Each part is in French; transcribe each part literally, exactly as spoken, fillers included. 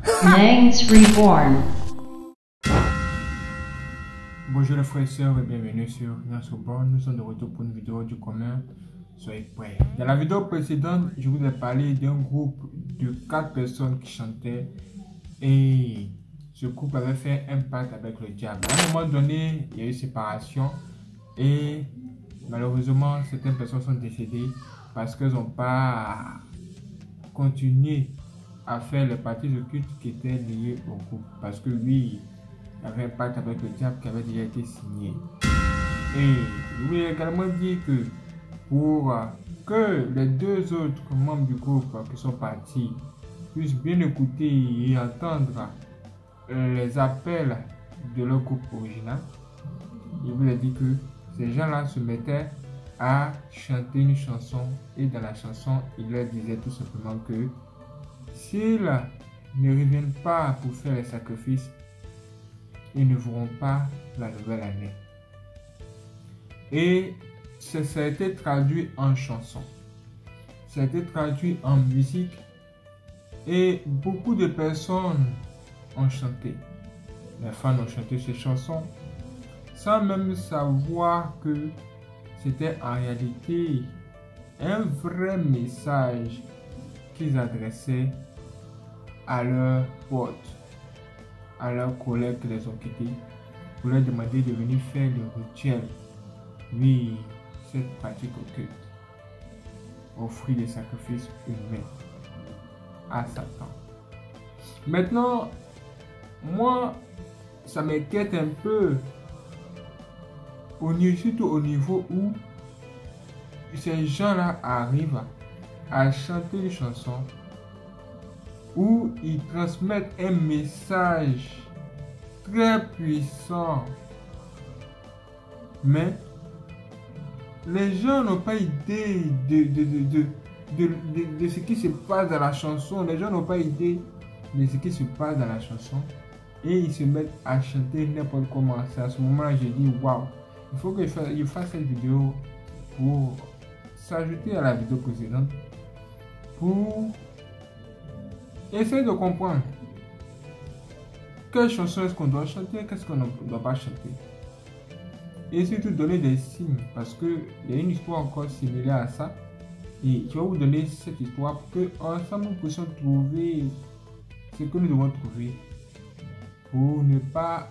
Nangs Reborn. Bonjour les frères et sœurs et bienvenue sur Nangs Reborn. Nous sommes de retour pour une vidéo du commun. Soyez prêts. Dans la vidéo précédente, je vous ai parlé d'un groupe de quatre personnes qui chantaient et ce groupe avait fait un pacte avec le diable. À un moment donné, il y a eu séparation et malheureusement, certaines personnes sont décédées parce qu'elles n'ont pas continué à faire les parties occultes qui étaient liées au groupe. Parce que lui, il avait un pacte avec le diable qui avait déjà été signé. Et je voulais également dire que pour que les deux autres membres du groupe qui sont partis puissent bien écouter et entendre les appels de leur groupe original, je vous ai dit que ces gens-là se mettaient à chanter une chanson et dans la chanson, il leur disait tout simplement que s'ils ne reviennent pas pour faire les sacrifices, ils ne verront pas la nouvelle année. Et ça, ça a été traduit en chanson, ça a été traduit en musique et beaucoup de personnes ont chanté. Les fans ont chanté ces chansons sans même savoir que c'était en réalité un vrai message qu'ils adressaient à leurs potes, à leurs collègues qui les ont quittés, pour leur demander de venir faire le rituel. Oui, cette pratique occulte, offrir des sacrifices humains à Satan. Maintenant, moi, ça m'inquiète un peu, au niveau, surtout au niveau où ces gens-là arrivent à chanter des chansons où ils transmettent un message très puissant, mais les gens n'ont pas idée de, de, de, de, de, de, de ce qui se passe dans la chanson. Les gens n'ont pas idée de ce qui se passe dans la chanson et ils se mettent à chanter n'importe comment. C'est à ce moment-là que j'ai dit waouh, il faut que je fasse, je fasse cette vidéo pour s'ajouter à la vidéo précédente, pour essayer de comprendre quelle chanson est-ce qu'on doit chanter, qu'est-ce qu'on ne doit pas chanter. Et surtout donner des signes, parce qu'il y a une histoire encore similaire à ça. Et je vais vous donner cette histoire pour que ensemble nous puissions trouver ce que nous devons trouver pour ne pas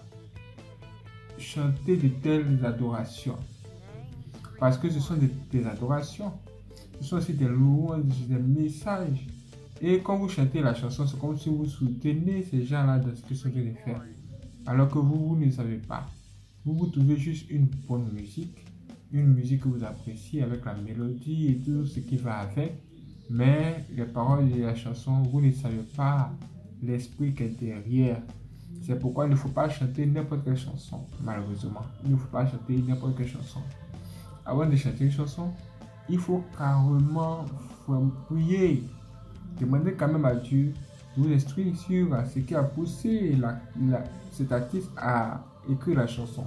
chanter de telles adorations. Parce que ce sont des, des adorations, ce sont aussi des louanges, des messages. Et quand vous chantez la chanson, c'est comme si vous soutenez ces gens-là dans ce qu'ils sont en train de faire. Alors que vous, vous ne savez pas. Vous, vous trouvez juste une bonne musique, une musique que vous appréciez avec la mélodie et tout ce qui va avec. Mais les paroles de la chanson, vous ne savez pas l'esprit qui est derrière. C'est pourquoi il ne faut pas chanter n'importe quelle chanson, malheureusement. Il ne faut pas chanter n'importe quelle chanson. Avant de chanter une chanson, il faut carrément prier. Demandez quand même à Dieu de vous instruire sur ce qui a poussé la, la, cet artiste à écrire la chanson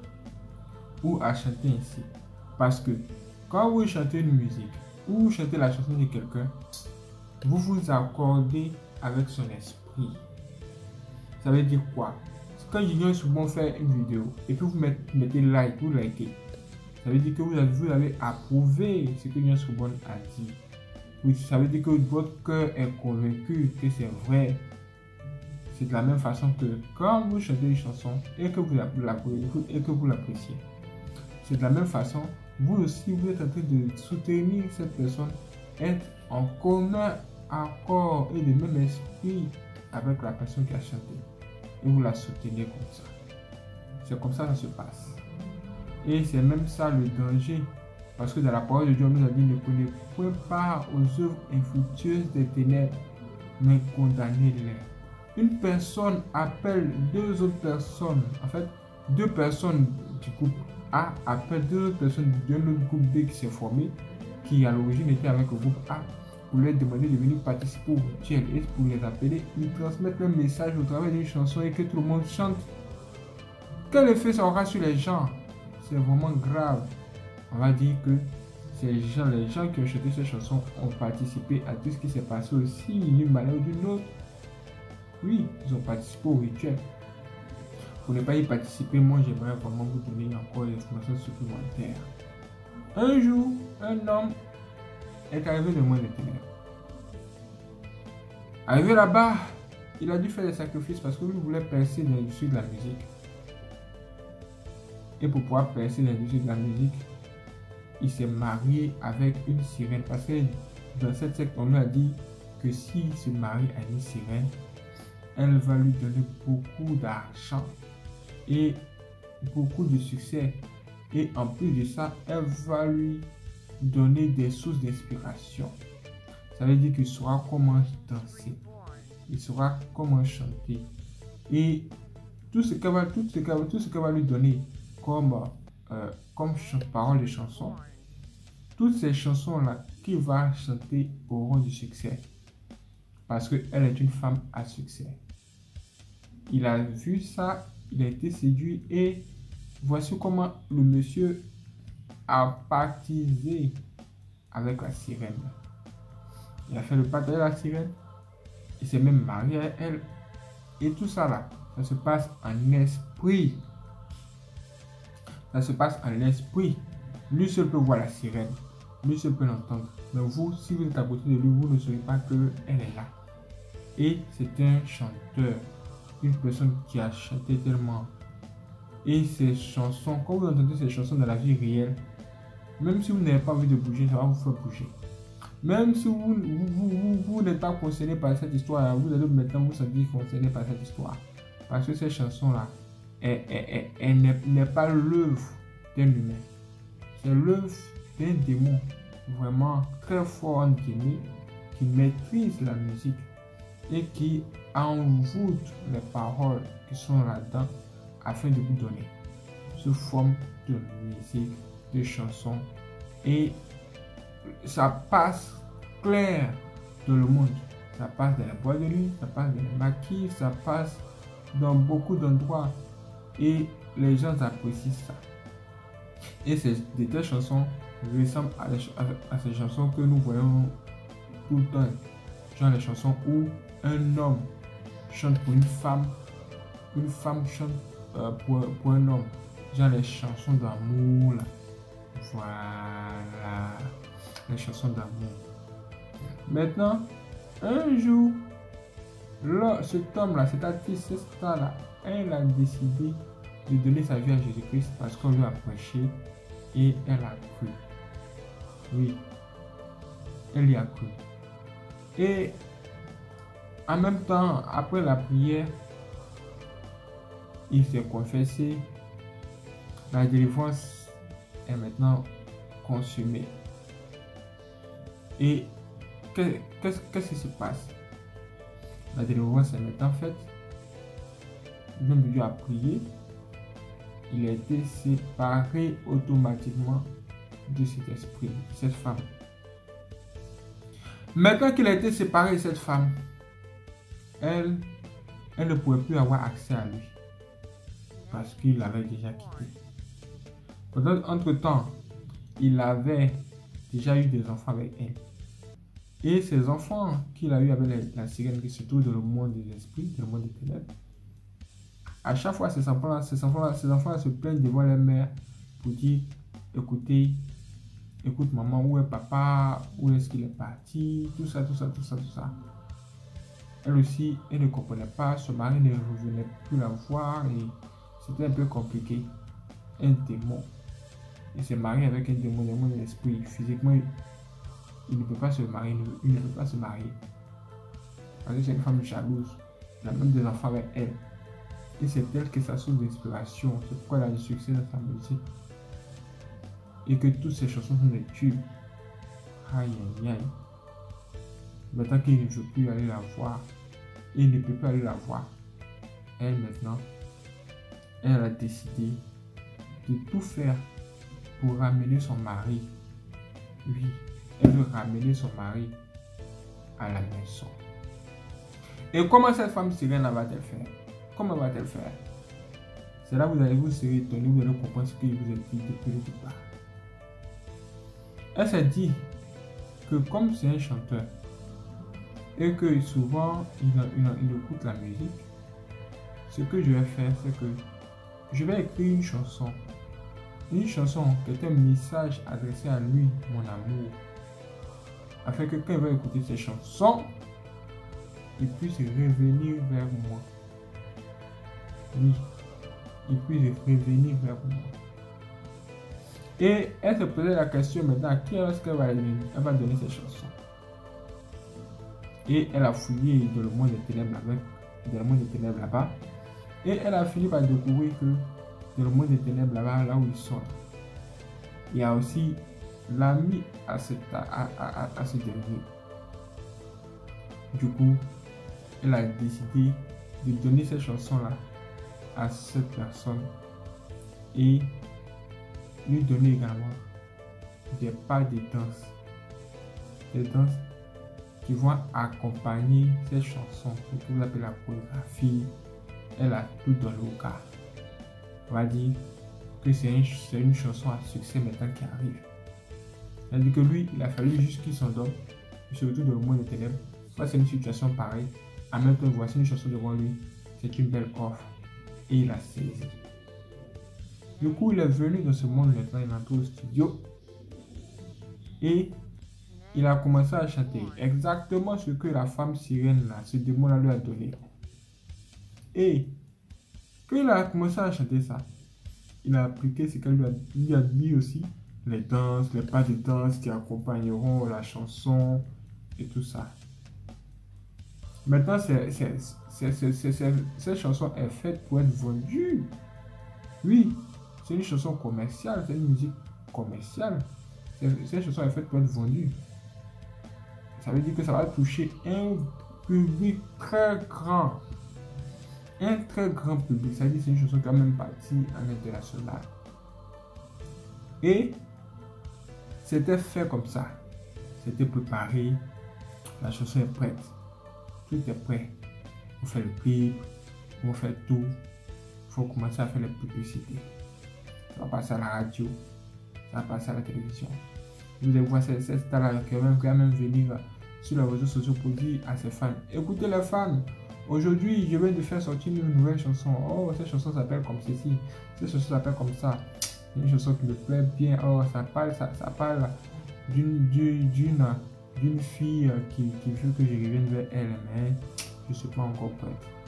ou à chanter ainsi. Parce que quand vous chantez une musique ou vous chantez la chanson de quelqu'un, vous vous accordez avec son esprit. Ça veut dire quoi? Quand Julien Soubon fait une vidéo et puis vous mettez, mettez like, vous likez, ça veut dire que vous avez, vous avez approuvé ce que Julien Soubon a dit. Oui, ça veut dire que votre cœur est convaincu que c'est vrai. C'est de la même façon que quand vous chantez une chanson et que vous l'appréciez. C'est de la même façon, vous aussi, vous êtes en train de soutenir cette personne, être en commun accord et de même esprit avec la personne qui a chanté. Et vous la soutenez comme ça. C'est comme ça que ça se passe. Et c'est même ça le danger. Parce que dans la parole de Dieu, on nous a dit ne prenez point part aux œuvres infructueuses des ténèbres, mais condamnez-les. Une personne appelle deux autres personnes, en fait, deux personnes du groupe A appellent deux autres personnes d'un autre groupe B qui s'est formé, qui à l'origine était avec le groupe A, pour leur demander de venir participer au rituel et pour les appeler, ils transmettent un message au travers d'une chanson et que tout le monde chante. Quel effet ça aura sur les gens? C'est vraiment grave. On va dire que ces gens, les gens qui ont chanté ces chansons ont participé à tout ce qui s'est passé aussi d'une manière ou d'une autre. Oui, ils ont participé au rituel. Pour ne pas y participer, moi j'aimerais vraiment vous donner encore des informations supplémentaires. Un jour, un homme est arrivé de moins des ténèbres. Arrivé là-bas, il a dû faire des sacrifices parce qu'il voulait percer dans l'industrie de la musique. Et pour pouvoir percer dans l'industrie de la musique, il s'est marié avec une sirène. Parce que dans cette secte, on lui a dit que s'il se marie à une sirène, elle va lui donner beaucoup d'argent et beaucoup de succès. Et en plus de ça, elle va lui donner des sources d'inspiration. Ça veut dire qu'il saura comment danser. Il saura comment chanter. Et tout ce qu'elle va, tout ce qu'elle, tout ce qu'elle va lui donner comme, euh, comme paroles de chansons, toutes ces chansons-là qu'il va chanter auront du succès. Parce qu'elle est une femme à succès. Il a vu ça, il a été séduit et voici comment le monsieur a pactisé avec la sirène. Il a fait le pacte avec la sirène. Il s'est même marié à elle. Et tout ça là, ça se passe en esprit. Ça se passe en esprit. Lui seul peut voir la sirène. Lui seul peut l'entendre. Mais vous, si vous êtes à côté de lui, vous ne saurez pas qu'elle est là. Et c'est un chanteur. Une personne qui a chanté tellement. Et ces chansons, quand vous entendez ces chansons dans la vie réelle, même si vous n'avez pas envie de bouger, ça va vous faire bouger. Même si vous, vous, vous, vous, vous n'êtes pas concerné par cette histoire, vous allez maintenant vous sentir concerné par cette histoire. Parce que ces chansons-là, elle, elle, elle, elle n'est pas l'œuvre d'un humain. C'est l'œuvre d'un démon vraiment très fort en guillemets, qui maîtrise la musique et qui envoûte les paroles qui sont là-dedans afin de vous donner sous forme de musique, de chansons. Et ça passe clair dans le monde. Ça passe dans les boîtes de nuit, ça passe dans les maquis, ça passe dans beaucoup d'endroits. Et les gens apprécient ça. Et ces, de telles chansons ressemblent à, les, à, à ces chansons que nous voyons tout le temps. Genre les chansons où un homme chante pour une femme, une femme chante euh, pour, pour un homme. Genre les chansons d'amour là. Voilà. Les chansons d'amour. Maintenant, un jour, là, cet homme-là, cet artiste, cette star-là, elle a décidé de donner sa vie à Jésus-Christ parce qu'on lui a prêché et elle a cru. Oui, elle y a cru. Et en même temps, après la prière, il s'est confessé. La délivrance est maintenant consumée. Et qu'est-ce qu'est-ce qui se passe? La délivrance est maintenant faite. L'homme de Dieu a prié. Il a été séparé automatiquement de cet esprit, de cette femme. Maintenant qu'il a été séparé de cette femme, elle, elle ne pouvait plus avoir accès à lui. Parce qu'il l'avait déjà quitté. Entre-temps, il avait déjà eu des enfants avec elle. Et ces enfants qu'il a eu avec la, la sirène qui se trouve dans le monde des esprits, dans le monde des ténèbres, à chaque fois, ces enfants-là, ces enfants-là, ces enfants-là se plaignent devant leur mère pour dire, écoutez, écoute maman, où est papa, où est-ce qu'il est parti, tout ça, tout ça, tout ça, tout ça. Elle aussi, elle ne comprenait pas, son mari ne revenait plus la voir et c'était un peu compliqué. Un démon. Il s'est marié avec un démon, un démon de l'esprit. Physiquement, il, il ne peut pas se marier, il ne, il ne peut pas se marier. Parce que c'est une femme jalouse. Il a même des enfants avec elle. Et c'est elle qui est sa source d'inspiration. C'est pourquoi elle a du succès dans sa musique. Et que toutes ces chansons sont des tubes. Aïe aïe aïe. Maintenant qu'il ne veut plus aller la voir, il ne peut pas aller la voir. Elle maintenant, elle a décidé de tout faire pour ramener son mari. Oui, elle veut ramener son mari à la maison. Et comment cette femme sirène va-t-elle faire? Comment va-t-elle faire? C'est là que vous allez vous serez étonné, vous allez comprendre ce que je vous ai dit depuis le départ. Elle s'est dit que comme c'est un chanteur, et que souvent il, il, il écoute la musique, ce que je vais faire, c'est que je vais écrire une chanson. Une chanson qui est un message adressé à lui, mon amour, afin que quand il va écouter ces chansons, il puisse revenir vers moi. Oui, il puisse revenir vers moi. Et elle se posait la question maintenant, à qui est-ce qu'elle va, elle va donner ces chansons? Et elle a fouillé dans le monde des ténèbres là-bas, dans le monde des ténèbres là-bas, et elle a fini par découvrir que dans le monde des ténèbres là-bas, là où ils sont, il y a aussi l'ami à, à, à, à ce dernier. Du coup, elle a décidé de donner ces chansons-là à cette personne et lui donner également des pas de danse. Des danses qui vont accompagner ces chansons, ce que vous appelez la chorégraphie. Elle a tout dans le cas. On va dire que c'est une, une chanson à succès maintenant qui arrive. C'est-à-dire que lui, il a fallu juste qu'il s'endorme, surtout dans le monde des ténèbres. C'est une situation pareille. En même temps, voici une chanson devant lui. C'est une belle offre. Et il a saisi. Du coup, il est venu dans ce monde maintenant, il est entré au studio. Et il a commencé à chanter exactement ce que la femme sirène là, ce démon-là lui a donné. Et quand il a commencé à chanter ça, il a appliqué ce qu'elle lui a, lui a dit aussi, les danses, les pas de danse qui accompagneront la chanson et tout ça. Maintenant, c'est, c'est, c'est, c'est, c'est, c'est, cette chanson est faite pour être vendue. Oui, c'est une chanson commerciale, c'est une musique commerciale. Cette chanson est faite pour être vendue. Ça veut dire que ça va toucher un public très grand. Un très grand public. Ça veut dire que c'est une chanson qui a même parti en international. Et c'était fait comme ça. C'était préparé. La chanson est prête. Tout est prêt. On fait le clip. On fait tout. Il faut commencer à faire les publicités. Ça va passer à la radio. Ça va passer à la télévision. Vous allez voir cette star-là qui va même venir sur les réseaux sociaux pour dire à ses fans, écoutez les fans, aujourd'hui je viens de faire sortir une nouvelle chanson. Oh, cette chanson s'appelle comme ceci. Cette chanson s'appelle comme ça. C'est une chanson qui me plaît bien. Oh, ça parle, ça, ça parle d'une d'une d'une fille qui, qui veut que je revienne vers elle, mais je ne suis pas encore prête.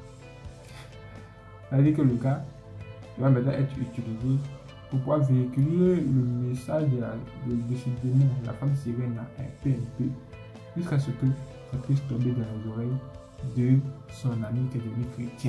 Ça veut dire que le gars va maintenant être utilisé pour pouvoir véhiculer le message de, la, de, de ce démon, la femme sirène, un peu, un peu, jusqu'à ce que ça puisse tomber dans les oreilles de son ami qui est devenu chrétien.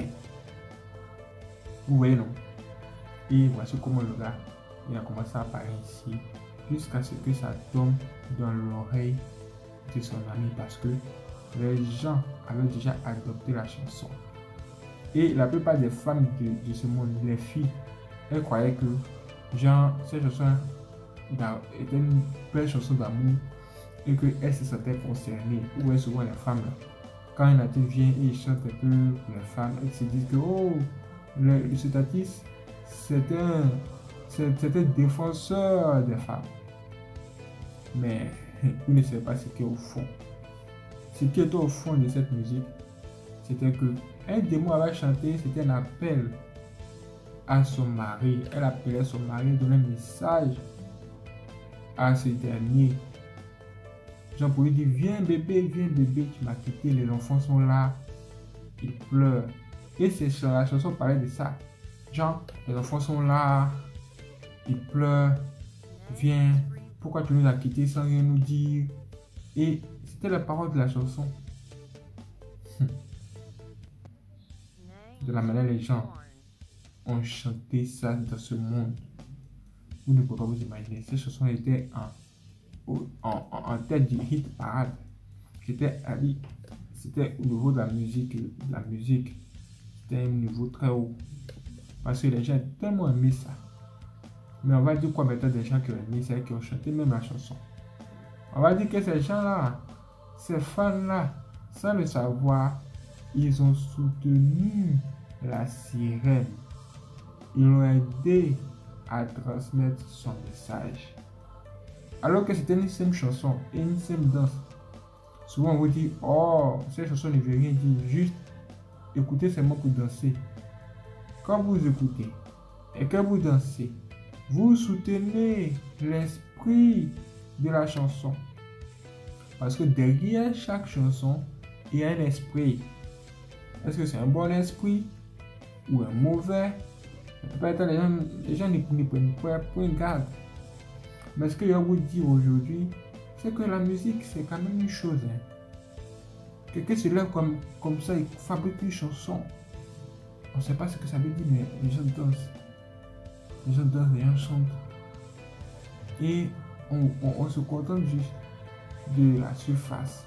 Vous voyez, non? Et voici comment le gars il a commencé à parler ici, jusqu'à ce que ça tombe dans l'oreille de son ami, parce que les gens avaient déjà adopté la chanson. Et la plupart des femmes de, de ce monde, les filles, elles croyaient que genre, cette chanson était une belle chanson d'amour et qu'elles se sentaient concernées. Ou est souvent les femmes, quand un artiste vient et il chante un peu pour les femmes, elles se disent que oh, le, le, cet artiste c'est un, c'est un défenseur des femmes. Mais vous ne savez pas ce qui est au fond. Ce qui était au fond de cette musique, c'était que un démon avait chanté, c'était un appel à son mari. Elle appelait son mari, donnait un message à ce dernier. Jean pour lui dire, viens bébé, viens bébé, tu m'as quitté, les enfants sont là, ils pleurent. Et c'est la chanson parlait de ça. Jean, les enfants sont là, ils pleurent, viens, pourquoi tu nous as quittés sans rien nous dire? Et c'était la parole de la chanson. De la manière les gens ont chanté ça dans ce monde. Vous ne pouvez pas vous imaginer. Cette chanson était en, en, en, en tête du hit parade. C'était c'était au niveau de la musique. De la musique. C'était un niveau très haut. Parce que les gens ont tellement aimé ça. Mais on va dire quoi maintenant des gens qui ont aimé ça et qui ont chanté même la chanson. On va dire que ces gens-là, ces fans-là, sans le savoir, ils ont soutenu la sirène. Ils l'ont aidé à transmettre son message. Alors que c'était une simple chanson et une simple danse. Souvent, on vous dit, oh, cette chanson ne veut rien dire, juste écoutez seulement pour danser. Quand vous écoutez et que vous dansez, vous soutenez l'esprit de la chanson. Parce que derrière chaque chanson, il y a un esprit. Est-ce que c'est un bon esprit ou un mauvais? Peut-être les gens, les gens n'y prennent pas garde. Mais ce que je vais vous dire aujourd'hui, c'est que la musique, c'est quand même une chose. Hein. Quelqu'un se lève comme, comme ça, il fabrique une chanson. On ne sait pas ce que ça veut dire, mais les gens dansent. Les gens dansent, les gens chantent. Et on, on, on se contente juste de la surface.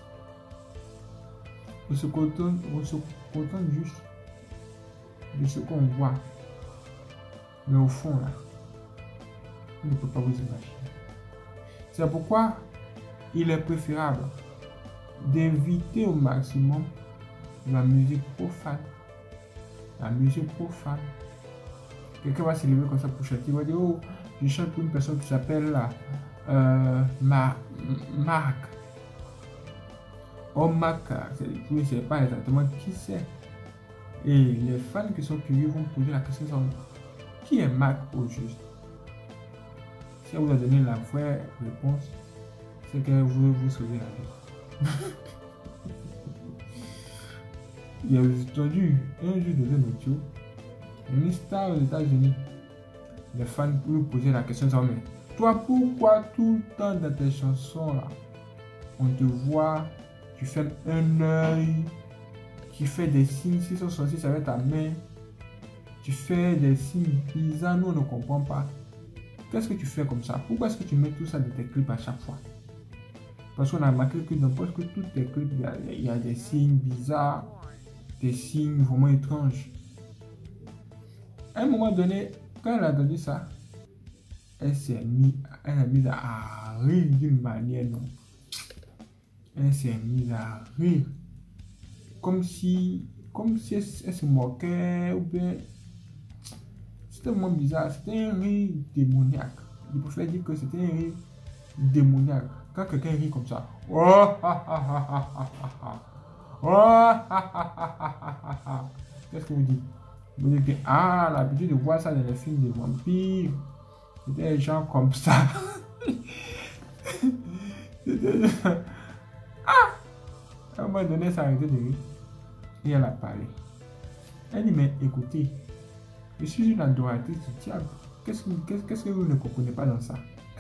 On se contente, on se contente juste de ce qu'on voit. Mais au fond, là, on ne peut pas vous imaginer. C'est pourquoi il est préférable d'éviter au maximum la musique profane. La musique profane. Quelqu'un va se lever comme ça pour chanter. Il va dire, oh, je chante pour une personne qui s'appelle euh, Mar Marc. Oh, Marc, je ne sais pas exactement qui c'est. Et les fans qui sont curieux vont poser la question, qui est Marc au juste? Si elle vous a donné la vraie réponse, c'est qu'elle veut vous sauver la vie. Il y a entendu un jour dans un audio, une star aux États-Unis. Les fans lui posaient la question, mais toi, pourquoi tout le temps dans tes chansons là, on te voit, tu fais un œil, tu fais des signes, si sont sortis avec ta main, tu fais des signes bizarres, nous on ne comprend pas. Qu'est-ce que tu fais comme ça? Pourquoi est-ce que tu mets tout ça dans tes clips à chaque fois? Parce qu'on a remarqué que dans presque tous tes clips, il y, a, il y a des signes bizarres, des signes vraiment étranges. À un moment donné, quand elle a entendu ça, elle s'est mise mise à rire d'une manière, non. Elle s'est mise à rire. Comme si, comme si elle, elle se moquait ou bien... C'était vraiment bizarre, c'était un rire démoniaque. Je préfère dire que c'était un rire démoniaque. Quand quelqu'un rit comme ça, oh, ha, ha, ha, ha, ha, ha. Oh, ha, ha, ha, ha, ha. Qu'est-ce que vous dites? Vous dites que, ah, l'habitude de voir ça dans les films de vampires, c'était des gens comme ça. C'était... Ah! À un moment donné, ça a arrêté de rire. Et elle a parlé. Elle dit, mais écoutez, je suis une adoratrice du diable. Qu'est-ce que, qu'est-ce, qu'est-ce que vous ne comprenez pas dans ça?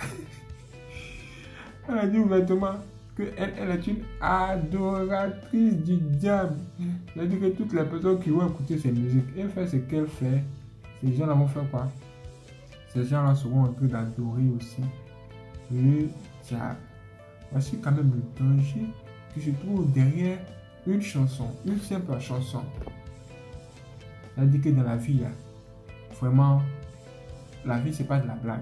Elle a dit ouvertement qu'elle elle est une adoratrice du diable. C'est-à-dire que toutes les personnes qui vont écouter ses musiques et faire ce qu'elle fait, ces gens-là vont faire quoi? Ces gens-là seront en train d'adorer aussi le diable. Voici quand même le danger qui se trouve derrière une chanson, une simple chanson. C'est-à-dire que dans la vie, là, vraiment, la vie, c'est pas de la blague.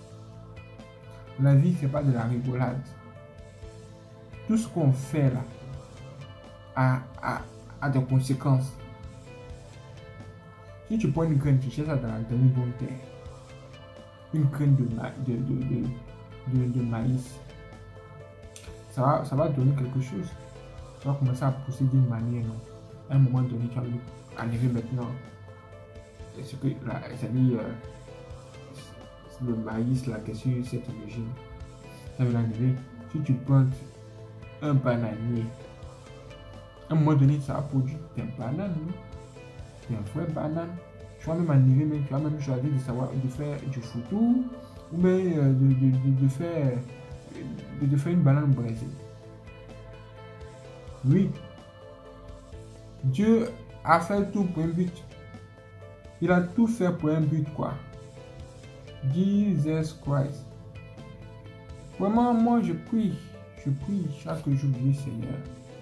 La vie, c'est pas de la rigolade. Tout ce qu'on fait là a, a, a des conséquences. Si tu prends une graine, tu cherches ça dans, dans une bonne terre, une graine de, ma, de, de, de, de, de maïs, ça va, ça va donner quelque chose. Ça va commencer à pousser d'une manière, non? À un moment donné, tu vas arriver maintenant. Ce que là, ça dit euh, le maïs là, qui est sur cette origine, ça veut arriver. Si tu plantes un bananier, à un moment donné, ça va produire des bananes, non? Des vraies bananes. Tu vas même arriver, mais tu vas même choisir de savoir de faire du foutou ou bien euh, de, de, de, de faire de, de faire une banane braisée. Oui, Dieu a fait tout pour un but. Il a tout fait pour un but, quoi. Jesus Christ. Vraiment, moi, je prie. Je prie chaque jour du Seigneur.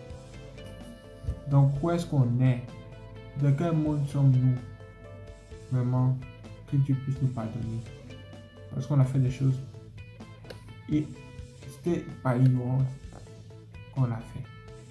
Donc, où est-ce qu'on est? Dans quel monde sommes-nous? Vraiment, que Dieu puisse nous pardonner. Parce qu'on a fait des choses. Et c'était par ignorance qu'on l'a fait.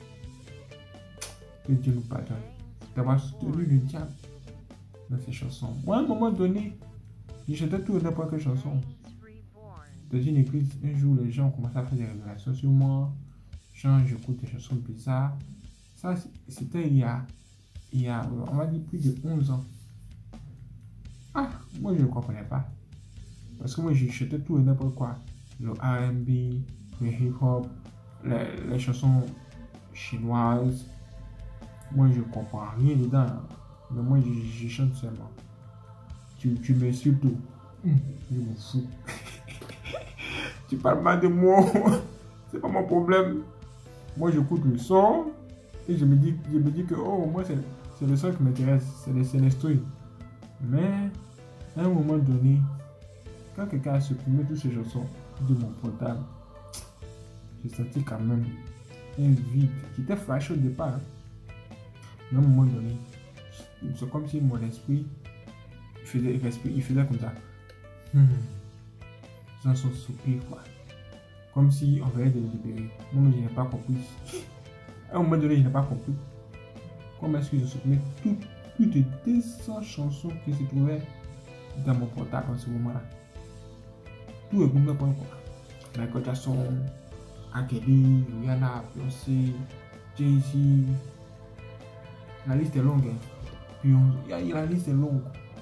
Que Dieu nous pardonne. D'avoir soutenu le diable dans ces chansons. Moi, à un moment donné, je chantais tout n'importe quelle chanson. Dans une église, un jour, les gens ont commencé à faire des révélations sur moi. change, j'écoute des chansons bizarres. Ça, c'était il y a, il y a, on va dire, plus de onze ans. Ah, moi, je ne comprenais pas. Parce que moi, j'écoutais tout et n'importe quoi. Le R and B, le hip-hop, les, les chansons chinoises. Moi, je ne comprends rien dedans. Mais moi, je, je chante seulement. Tu, tu me suis tout. Mmh, je m'en fous. Tu parles mal de moi. C'est pas mon problème. Moi, j'écoute le son. Et je me dis, je me dis que, oh, moi, c'est le son qui m'intéresse. C'est l'instru. Mais, à un moment donné, quand quelqu'un a supprimé toutes ces chansons de mon portable, j'ai senti quand même un vide qui était fâché au départ. Hein. Mais à un moment donné, c'est comme si mon esprit faisait, il faisait, il faisait comme ça. Hmm. J'en son soupir, quoi. Comme si on venait de le libérer. Moi, je n'ai pas compris. À un moment donné, je n'ai pas compris. Comment est-ce que je supprimais toutes plus de deux cents chansons qui se trouvaient dans mon portable en ce moment-là. Tout est bon, quoi. Michael Jackson, R. Kelly, Rihanna, Beyoncé, Jay-Z. La liste est longue. Hein. Puis on, la liste est longue.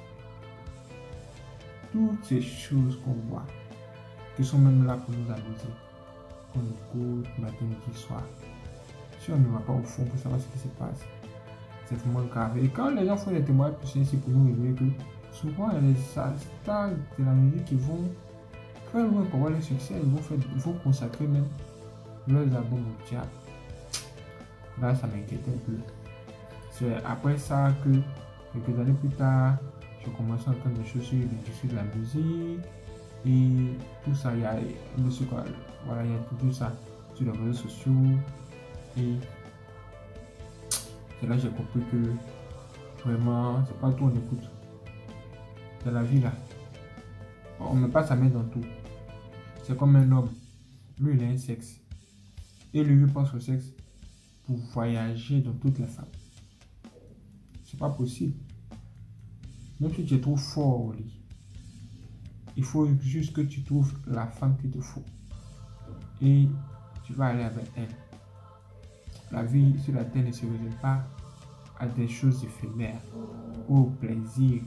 Toutes ces choses qu'on voit, qui sont même là pour nous amuser, qu'on écoute matin, midi, soir. Si on ne va pas au fond pour savoir ce qui se passe, c'est vraiment grave. Et quand les gens font des témoignages, c'est pour nous révéler que souvent il y a des stars de la musique qui vont très loin pour avoir le succès. Ils vont, faire, ils vont consacrer même leurs albums au diable. Là, ça m'inquiétait un peu. C'est après ça que, quelques années plus tard, j'ai commencé à entendre des choses sur l'industrie de la musique et tout ça. Il y a monsieur, voilà, il y a tout ça sur les réseaux sociaux et c'est là que j'ai compris que vraiment c'est pas tout on écoute. C'est la vie là. On ne met pas sa main dans tout. C'est comme un homme. Lui il a un sexe. Et lui il pense au sexe pour voyager dans toutes les femmes. C'est pas possible. Même si tu es trop fort au lit, il faut juste que tu trouves la femme qu'il te faut. Et tu vas aller avec elle. La vie sur la terre ne se résume pas à des choses éphémères, au plaisir.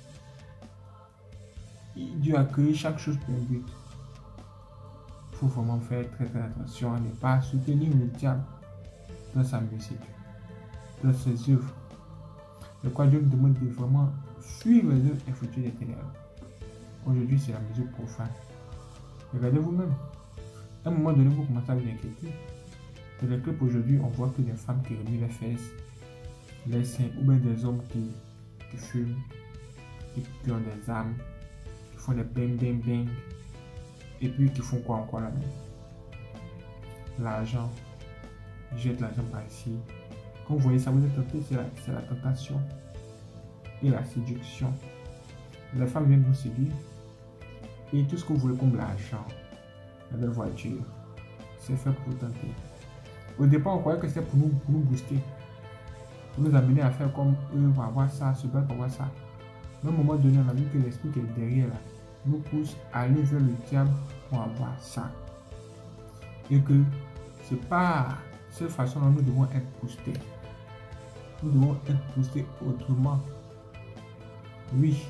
Dieu a créé chaque chose pour un but. Il faut vraiment faire très très attention à ne pas soutenir le diable dans sa musique, dans ses œuvres. De quoi Dieu nous demande de vraiment fuir les œuvres infructueuses des ténèbres. Aujourd'hui, c'est la musique profane. Regardez vous-même. À un moment donné, vous commencez à vous inquiéter. Dans les clips aujourd'hui, on voit que des femmes qui remuent les fesses, les seins, ou bien des hommes qui, qui fument, qui, qui ont des armes, qui font des bang bang bang, et puis qui font quoi encore là-dedans? L'argent, ils jettent l'argent par ici. Quand vous voyez ça, vous êtes tenté, c'est la, la tentation et la séduction. Les femmes viennent vous séduire et tout ce que vous voulez comme l'argent, la belle voiture, c'est fait pour vous tenter. Au départ, on croyait que c'était pour nous, pour nous booster, pour nous amener à faire comme eux, pour avoir ça, se battre pour avoir ça. Mais à un moment donné, on a vu que l'esprit qui est derrière là nous pousse à aller vers le diable pour avoir ça. Et que c'est pas cette façon-là nous devons être boostés. Nous devons être boostés autrement. Oui.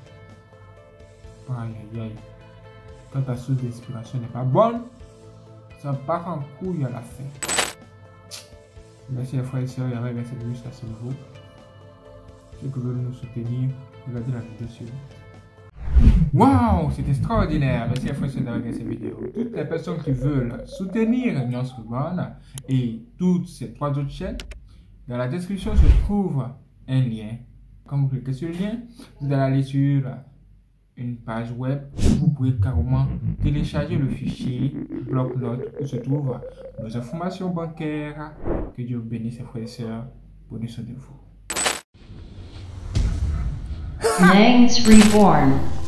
Aïe aïe aïe. Quand ta source d'inspiration n'est pas bonne, ça part en couille à la fin. Merci les frères et sœurs d'avoir regardé cette vidéo jusqu'à ce niveau. Ceux qui veulent nous soutenir, regardez la vidéo suivante. Waouh, c'est extraordinaire. Merci les frères et sœurs d'avoir regardé cette vidéo. Toutes les personnes qui veulent soutenir Nuance Urbaine et toutes ces trois autres chaînes, dans la description se trouve un lien. Quand vous cliquez sur le lien, vous allez aller sur une page web où vous pouvez carrément télécharger le fichier bloc-notes où se trouvent nos informations bancaires. Que Dieu vous bénisse, frères et sœurs. Prenez soin de vous. Nangs Reborn.